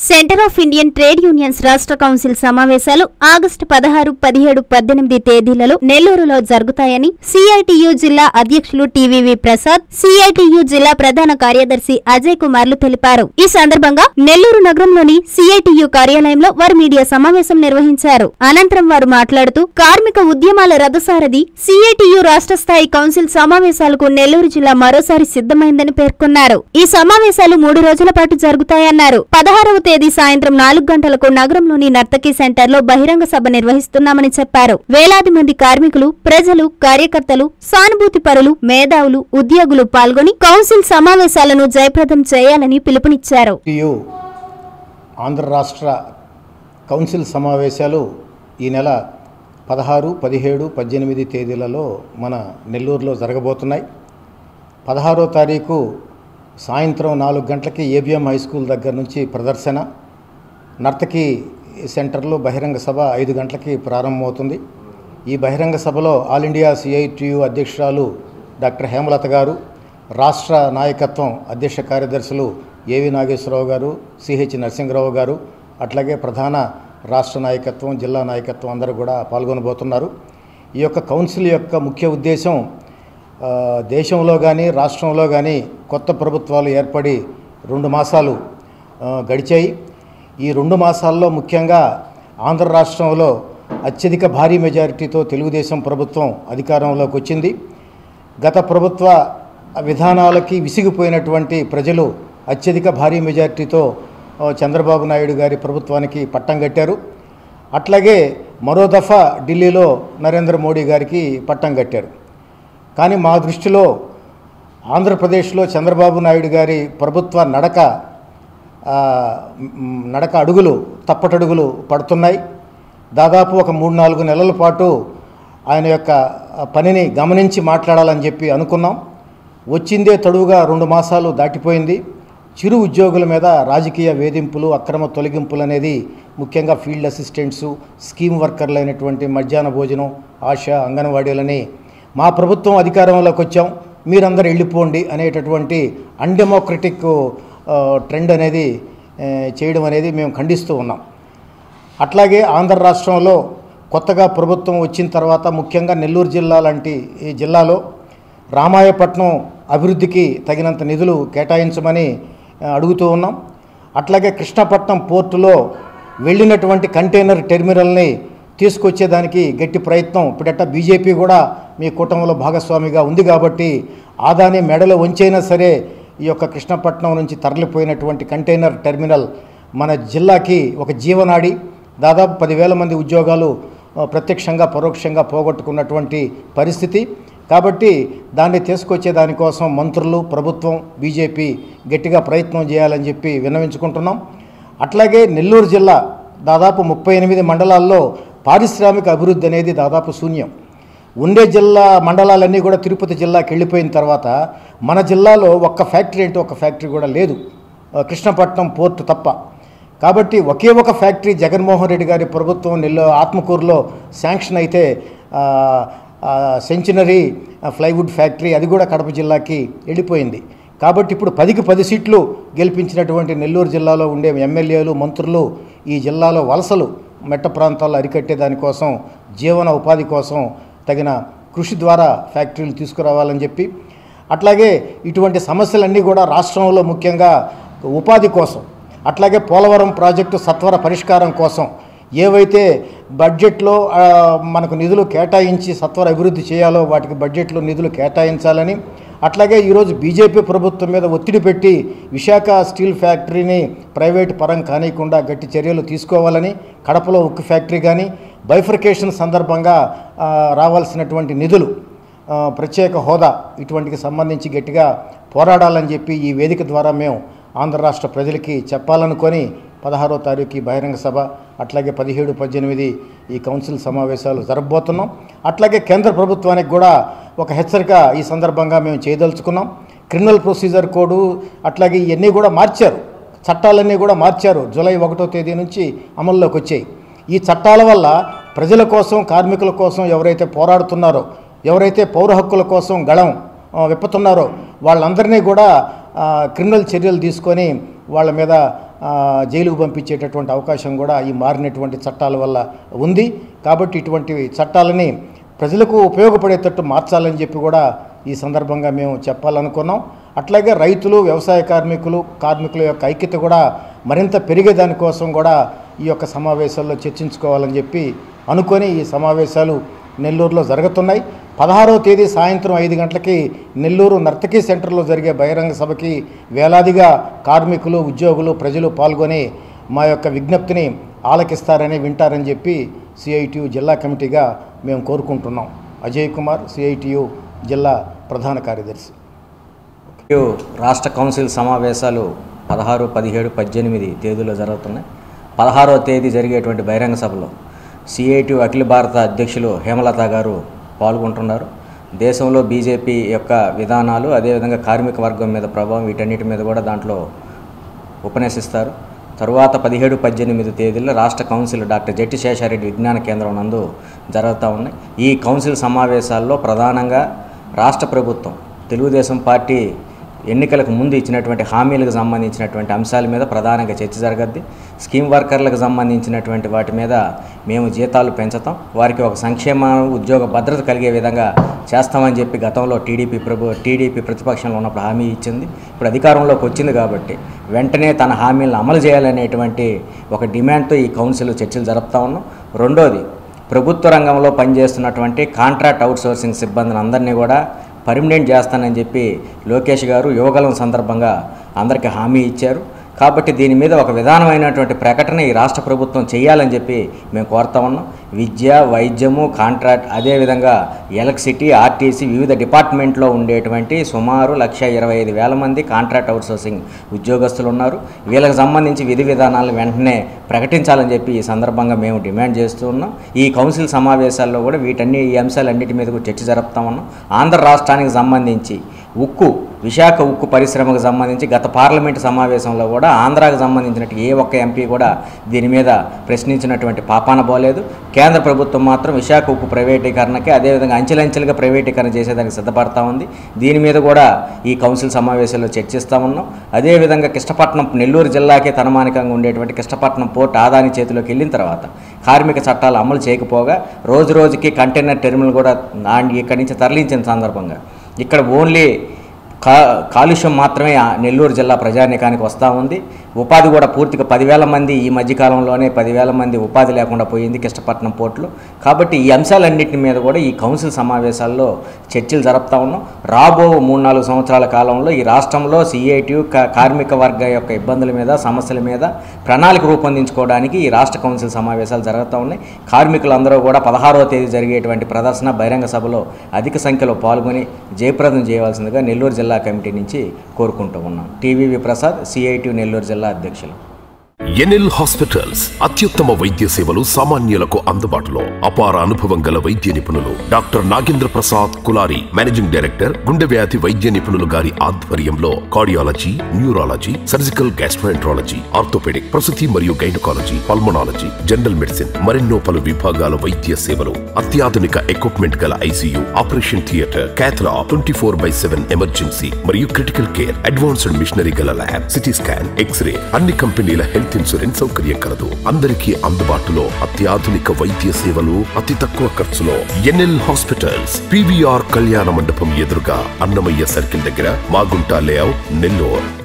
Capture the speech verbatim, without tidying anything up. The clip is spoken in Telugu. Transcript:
Centre of Indian trade unions రాష్ట్ర కౌన్సిల్ సమావేశాలు ఆగస్టు పదహారు పదిహేడు పద్దెనిమిది తేదీలలో నెల్లూరులో జరుగుతాయని సిఐటియు జిల్లా అధ్యక్షులు టీవీవీ ప్రసాద్, సిఐటియు జిల్లా ప్రధాన కార్యదర్శి అజయ్ కుమార్లు తెలిపారు. ఈ సందర్భంగా నెల్లూరు నగరంలోని సిఐటియు కార్యాలయంలో వారు మీడియా సమావేశం నిర్వహించారు. అనంతరం వారు మాట్లాడుతూ కార్మిక ఉద్యమాల రథసారథి సిఐటియు రాష్ట్ర స్థాయి కౌన్సిల్ సమావేశాలకు నెల్లూరు జిల్లా మరోసారి సిద్ధమైందని పేర్కొన్నారు. ఈ సమావేశాలు మూడు రోజుల పాటు జరుగుతాయన్నారు. పదహారవ తేదీ సాయంత్రం నాలుగు గంటలకు నగరంలోని నర్తకి సెంటర్లో బహిరంగ సభ నిర్వహిస్తున్నామని చెప్పారు. వేలాది మంది కార్మికులు, ప్రజలు, కార్యకర్తలు, సానుభూతి పరులు, మేధావులు, ఉద్యోగులు పాల్గొని కౌన్సిల్ సమావేశాలను జయప్రదం చేయాలని పిలుపునిచ్చారు. ఆంధ్ర రాష్ట్ర కౌన్సిల్ సమావేశాలు ఈ నెల పదహారు పదిహేడు పద్దెనిమిది తేదీలలో మన నెల్లూరులో జరగబోతున్నాయి. పదహారో తారీఖు సాయంత్రం నాలుగు గంటలకి ఏబిఎం హై స్కూల్ దగ్గర నుంచి ప్రదర్శన, నర్తకి సెంటర్లో బహిరంగ సభ ఐదు గంటలకి ప్రారంభమవుతుంది. ఈ బహిరంగ సభలో ఆల్ ఇండియా సిఐటియు అధ్యక్షురాలు డాక్టర్ హేమలత గారు, రాష్ట్ర నాయకత్వం అధ్యక్ష కార్యదర్శులు ఏవి నాగేశ్వరరావు గారు, సిహెచ్ నరసింహరావు గారు, అట్లాగే ప్రధాన రాష్ట్ర నాయకత్వం, జిల్లా నాయకత్వం అందరూ కూడా పాల్గొనబోతున్నారు. ఈ యొక్క కౌన్సిల్ యొక్క ముఖ్య ఉద్దేశం దేశంలో కానీ రాష్ట్రంలో కానీ కొత్త ప్రభుత్వాలు ఏర్పడి రెండు మాసాలు గడిచాయి. ఈ రెండు మాసాల్లో ముఖ్యంగా ఆంధ్ర రాష్ట్రంలో అత్యధిక భారీ మెజారిటీతో తెలుగుదేశం ప్రభుత్వం అధికారంలోకి వచ్చింది. గత ప్రభుత్వ విధానాలకి విసిగిపోయినటువంటి ప్రజలు అత్యధిక భారీ మెజారిటీతో చంద్రబాబు నాయుడు గారి ప్రభుత్వానికి పట్టం కట్టారు. అట్లాగే మరో దఫా ఢిల్లీలో నరేంద్ర మోడీ గారికి పట్టం కట్టారు. కానీ మా దృష్టిలో ఆంధ్రప్రదేశ్లో చంద్రబాబు నాయుడు గారి ప్రభుత్వ నడక నడక అడుగులు తప్పటడుగులు పడుతున్నాయి. దాదాపు ఒక మూడు నాలుగు నెలల పాటు ఆయన యొక్క పనిని గమనించి మాట్లాడాలని చెప్పి అనుకున్నాం. వచ్చిందే తడువుగా రెండు మాసాలు దాటిపోయింది. చిరు ఉద్యోగుల మీద రాజకీయ వేధింపులు, అక్రమ తొలగింపులు అనేది ముఖ్యంగా ఫీల్డ్ అసిస్టెంట్సు, స్కీమ్ వర్కర్లు అయినటువంటి మధ్యాహ్న భోజనం, ఆశా, అంగన్వాడీలని మా ప్రభుత్వం అధికారంలోకి వచ్చాం, మీరందరూ వెళ్ళిపోండి అనేటటువంటి అన్డెమోక్రటిక్ ట్రెండ్ అనేది చేయడం అనేది మేము ఖండిస్తూ ఉన్నాం. అట్లాగే ఆంధ్ర రాష్ట్రంలో కొత్తగా ప్రభుత్వం వచ్చిన తర్వాత ముఖ్యంగా నెల్లూరు జిల్లా లాంటి ఈ జిల్లాలో రామాయపట్నం అభివృద్ధికి తగినంత నిధులు కేటాయించమని అడుగుతూ ఉన్నాం. అట్లాగే కృష్ణపట్నం పోర్టులో వెళ్ళినటువంటి కంటైనర్ టెర్మినల్ని తీసుకొచ్చేదానికి గట్టి ప్రయత్నం ఇప్పుడట్ట బీజేపీ కూడా మీ కూటమిలో భాగస్వామిగా ఉంది కాబట్టి ఆదాని మెడలో వంచైనా సరే ఈ యొక్క కృష్ణపట్నం నుంచి తరలిపోయినటువంటి కంటైనర్ టెర్మినల్ మన జిల్లాకి ఒక జీవనాడి. దాదాపు పదివేల మంది ఉద్యోగాలు ప్రత్యక్షంగా పరోక్షంగా పోగొట్టుకున్నటువంటి పరిస్థితి. కాబట్టి దాన్ని తీసుకొచ్చే దానికోసం మంత్రులు, ప్రభుత్వం, బీజేపీ గట్టిగా ప్రయత్నం చేయాలని చెప్పి విన్నవించుకుంటున్నాం. అట్లాగే నెల్లూరు జిల్లా దాదాపు ముప్పై ఎనిమిది మండలాల్లో పారిశ్రామిక అభివృద్ధి అనేది దాదాపు శూన్యం. ఉండే జిల్లా మండలాలన్నీ కూడా తిరుపతి జిల్లాకి వెళ్ళిపోయిన తర్వాత మన జిల్లాలో ఒక్క ఫ్యాక్టరీ అంటే ఒక ఫ్యాక్టరీ కూడా లేదు, కృష్ణపట్నం పోర్టు తప్ప. కాబట్టి ఒకే ఒక ఫ్యాక్టరీ జగన్మోహన్ రెడ్డి గారి ప్రభుత్వం నెల్లు ఆత్మకూరులో శాంక్షన్ అయితే సెంచనరీ ప్లైవుడ్ ఫ్యాక్టరీ అది కూడా కడప జిల్లాకి వెళ్ళిపోయింది. కాబట్టి ఇప్పుడు పదికి పది సీట్లు గెలిపించినటువంటి నెల్లూరు జిల్లాలో ఉండే ఎమ్మెల్యేలు, మంత్రులు ఈ జిల్లాలో వలసలు మెట్ట ప్రాంతాల్లో అరికట్టే దానికోసం, జీవన ఉపాధి కోసం తగిన కృషి ద్వారా ఫ్యాక్టరీలు తీసుకురావాలని చెప్పి, అట్లాగే ఇటువంటి సమస్యలన్నీ కూడా రాష్ట్రంలో ముఖ్యంగా ఉపాధి కోసం, అట్లాగే పోలవరం ప్రాజెక్టు సత్వర పరిష్కారం కోసం ఏవైతే బడ్జెట్లో మనకు నిధులు కేటాయించి సత్వర అభివృద్ధి చేయాలో వాటికి బడ్జెట్లో నిధులు కేటాయించాలని, అట్లాగే ఈరోజు బీజేపీ ప్రభుత్వం మీద ఒత్తిడి పెట్టి విశాఖ స్టీల్ ఫ్యాక్టరీని ప్రైవేటు పరం కానియకుండా గట్టి చర్యలు తీసుకోవాలని, కడపలో ఉక్కు ఫ్యాక్టరీ కానీ బైఫర్కేషన్ సందర్భంగా రావాల్సినటువంటి నిధులు, ప్రత్యేక హోదా ఇటువంటికి సంబంధించి గట్టిగా పోరాడాలని చెప్పి ఈ వేదిక ద్వారా మేము ఆంధ్ర రాష్ట్ర ప్రజలకి చెప్పాలనుకొని పదహారో తారీఖు బహిరంగ సభ, అట్లాగే పదిహేడు పద్దెనిమిది ఈ కౌన్సిల్ సమావేశాలు జరగబోతున్నాం. అట్లాగే కేంద్ర ప్రభుత్వానికి కూడా ఒక హెచ్చరిక ఈ సందర్భంగా మేము చేయదలుచుకున్నాం. క్రిమినల్ ప్రొసీజర్ కోడ్ అట్లాగే ఇవన్నీ కూడా మార్చారు, చట్టాలన్నీ కూడా మార్చారు. జూలై ఒకటో తేదీ నుంచి అమల్లోకి వచ్చాయి. ఈ చట్టాల వల్ల ప్రజల కోసం, కార్మికుల కోసం ఎవరైతే పోరాడుతున్నారో, ఎవరైతే పౌర హక్కుల కోసం గళం విప్పుతున్నారో వాళ్ళందరినీ కూడా క్రిమినల్ చర్యలు తీసుకొని వాళ్ళ మీద జైలుకు పంపించేటటువంటి అవకాశం కూడా ఈ మారినటువంటి చట్టాల వల్ల ఉంది. కాబట్టి ఇటువంటి చట్టాలని ప్రజలకు ఉపయోగపడేటట్టు మార్చాలని చెప్పి కూడా ఈ సందర్భంగా మేము చెప్పాలనుకున్నాం. అట్లాగే రైతులు, వ్యవసాయ కార్మికులు కార్మికుల యొక్క ఐక్యత కూడా మరింత పెరిగే దానికోసం కూడా ఈ యొక్క సమావేశాల్లో చర్చించుకోవాలని చెప్పి అనుకొని ఈ సమావేశాలు నెల్లూరులో జరుగుతున్నాయి. పదహారవ తేదీ సాయంత్రం ఐదు గంటలకి నెల్లూరు నర్తకీ సెంటర్లో జరిగే బహిరంగ సభకి వేలాదిగా కార్మికులు, ఉద్యోగులు, ప్రజలు పాల్గొని మా యొక్క విజ్ఞప్తిని ఆలకిస్తారని, వింటారని చెప్పి సిఐటియు జిల్లా కమిటీగా మేము కోరుకుంటున్నాం. అజయ్ కుమార్, సిఐటియు జిల్లా ప్రధాన కార్యదర్శి. రాష్ట్ర కౌన్సిల్ సమావేశాలు పదహారు, పదిహేడు, పద్దెనిమిది తేదీలో జరుగుతున్నాయి. పదహారవ తేదీ జరిగేటువంటి బహిరంగ సభలో సిఐటియు అఖిల భారత అధ్యక్షులు హేమలత గారు పాల్గొంటున్నారు. దేశంలో బీజేపీ యొక్క విధానాలు, అదేవిధంగా కార్మిక వర్గం మీద ప్రభావం, వీటన్నిటి మీద కూడా దాంట్లో ఉపన్యసిస్తారు. తరువాత పదిహేడు, పద్దెనిమిది తేదీల్లో రాష్ట్ర కౌన్సిల్ డాక్టర్ జట్టి శేషారెడ్డి విజ్ఞాన కేంద్రం నందు జరుగుతూ ఉన్నాయి. ఈ కౌన్సిల్ సమావేశాల్లో ప్రధానంగా రాష్ట్ర ప్రభుత్వం తెలుగుదేశం పార్టీ ఎన్నికలకు ముందు ఇచ్చినటువంటి హామీలకు సంబంధించినటువంటి అంశాల మీద ప్రధానంగా చర్చ జరగద్ది. స్కీమ్ వర్కర్లకు సంబంధించినటువంటి వాటి మీద మేము జీతాలు పెంచుతాం, వారికి ఒక సంక్షేమ ఉద్యోగ భద్రత కలిగే విధంగా చేస్తామని చెప్పి గతంలో టీడీపీ ప్రభు టీడీపీ ప్రతిపక్షంలో ఉన్నప్పుడు హామీ ఇచ్చింది. ఇప్పుడు అధికారంలోకి వచ్చింది కాబట్టి వెంటనే తన హామీలను అమలు చేయాలనేటువంటి ఒక డిమాండ్తో ఈ కౌన్సిల్ చర్చలు జరుపుతా ఉన్నాం. రెండోది, ప్రభుత్వ రంగంలో పనిచేస్తున్నటువంటి కాంట్రాక్ట్ అవుట్సోర్సింగ్ సిబ్బందిని అందరినీ కూడా పర్మనెంట్ చేస్తానని చెప్పి లోకేష్ గారు యువగలం సందర్భంగా అందరికీ హామీ ఇచ్చారు. కాబట్టి దీని మీద ఒక విధానమైనటువంటి ప్రకటన ఈ రాష్ట్ర ప్రభుత్వం చేయాలని చెప్పి మేము కోరుతా ఉన్నాం. విద్య, వైద్యము, కాంట్రాక్ట్, అదేవిధంగా ఎలక్ట్రిసిటీ, ఆర్టీసీ, వివిధ డిపార్ట్మెంట్లో ఉండేటువంటి సుమారు లక్ష ఇరవై ఐదు వేల మంది కాంట్రాక్ట్ అవుట్సోర్సింగ్ ఉద్యోగస్తులు ఉన్నారు. వీళ్ళకి సంబంధించి విధి విధానాలను వెంటనే ప్రకటించాలని చెప్పి ఈ సందర్భంగా మేము డిమాండ్ చేస్తూ ఉన్నాం. ఈ కౌన్సిల్ సమావేశాల్లో కూడా వీటన్ని ఈ అంశాలన్నిటి మీద కూడా చర్చ జరుపుతా ఉన్నాం. ఆంధ్ర రాష్ట్రానికి సంబంధించి ఉక్కు, విశాఖ ఉక్కు పరిశ్రమకు సంబంధించి గత పార్లమెంటు సమావేశంలో కూడా ఆంధ్రాకు సంబంధించినట్టు ఏ ఒక్క ఎంపీ కూడా దీని మీద ప్రశ్నించినటువంటి పాపాన పోలేదు. కేంద్ర ప్రభుత్వం మాత్రం విశాఖ ఉక్కు ప్రైవేటీకరణకి, అదేవిధంగా అంచెలంచెలుగా ప్రైవేటీకరణ చేసేదానికి సిద్ధపడతా ఉంది. దీని మీద కూడా ఈ కౌన్సిల్ సమావేశాల్లో చర్చిస్తూ ఉన్నాం. అదేవిధంగా కృష్ణపట్నం, నెల్లూరు జిల్లాకే తనమానికంగా ఉండేటువంటి కృష్ణపట్నం పోర్ట్ ఆదాని చేతిలోకి వెళ్ళిన తర్వాత కార్మిక చట్టాలు అమలు చేయకపోగా రోజు రోజుకి కంటైనర్ టెర్మినల్ కూడా ఇక్కడి నుంచి తరలించిన సందర్భంగా ఇక్కడ ఓన్లీ కా కాలుష్యం మాత్రమే నెల్లూరు జిల్లా ప్రజానీకానికి వస్తూ ఉంది. ఉపాధి కూడా పూర్తిగా పదివేల మంది ఈ మధ్యకాలంలోనే పదివేల మంది ఉపాధి లేకుండా పోయింది కృష్ణపట్నం పోర్టులో. కాబట్టి ఈ అంశాలన్నింటి మీద కూడా ఈ కౌన్సిల్ సమావేశాల్లో చర్చలు జరుపుతా ఉన్నాం. రాబో మూడు నాలుగు సంవత్సరాల కాలంలో ఈ రాష్ట్రంలో సిఐటియు కార్మిక వర్గ యొక్క ఇబ్బందుల మీద, సమస్యల మీద ప్రణాళిక రూపొందించుకోవడానికి ఈ రాష్ట్ర కౌన్సిల్ సమావేశాలు జరుగుతూ ఉన్నాయి. కార్మికులందరూ కూడా పదహారవ తేదీ జరిగేటువంటి ప్రదర్శన బహిరంగ సభలో అధిక సంఖ్యలో పాల్గొని జయప్రదం చేయవలసిందిగా నెల్లూరు జిల్లా కమిటీ నుంచి కోరుకుంటూ ఉన్నాం. టీవీవి ప్రసాద్, సిఐటియు నెల్లూరు జిల్లా అధ్యక్షులు. ఎన్ఎల్ హాస్పిటల్స్ అత్యుత్తమ వైద్య సేవలు సామాన్యులకు అందుబాటులో. అపార అనుభవం గల వైద్య నిపుణులు doctor Nagendra Prasad Kulari, managing director, గుండె వ్యాధి వైద్య నిపుణులు గారి ఆధ్వర్యంలో cardiology, neurology, surgical gastroenterology, orthopaedic, ప్రసూతి మరియు గైనకాలజీ, పల్మనాలజీ, జనరల్ మెడిసిన్, మరెన్నో పలు విభాగాల వైద్య సేవలు. అత్యాధునిక ఎక్విప్మెంట్ గల ICU, operation theatre, cath lab, twenty four by seven emergency మరియు క్రిటికల్ కేర్, అడ్వాన్స్డ్ మిషనరీ గల ల్యాబ్, సిటీ స్కాన్, ఎక్స్రే, అన్ని కంపెనీల హెల్త్ ఇన్సూరెన్స్ సౌకర్యం కలదు. అందరికీ అందుబాటులో అత్యాధునిక వైద్య సేవలు అతి తక్కువ ఖర్చులో. ఎన్ఎల్ హాస్పిటల్స్, పీవీఆర్ కళ్యాణ మండపం ఎదురుగా, అన్నమయ్య సర్కిల్ దగ్గర, మాగుంట లేఅవుట్, నెల్లూరు.